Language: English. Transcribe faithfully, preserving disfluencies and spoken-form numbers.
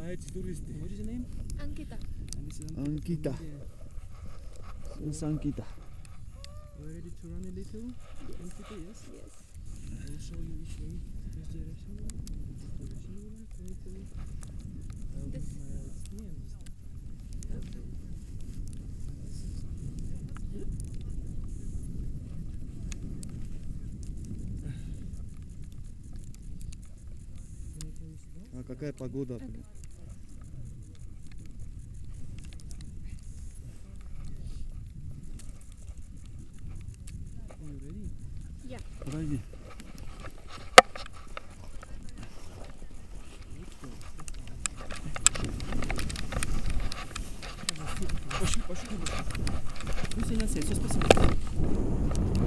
it's touristy. What is your name? Ankita. And this is Ankita. It's Ankita. You ready to run a little? Ankita, yes? Yes. I will show you which way, which direction you want, which direction you want, later. I'll This. put my eyes here and just Okay. Can I close the door? А какая погода? Okay. Are you ready? Yeah. Подойди. Пошли, пошли, пошли. Пусть я на все, все, спасибо.